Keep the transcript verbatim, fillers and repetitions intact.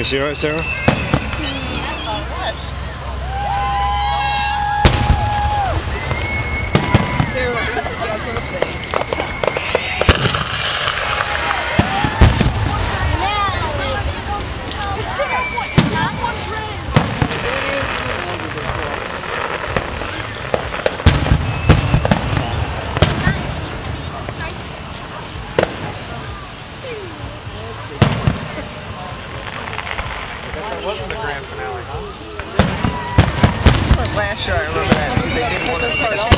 Is she alright, Sarah? That wasn't the grand finale, huh? Like last year, I remember that too. They did one that was like a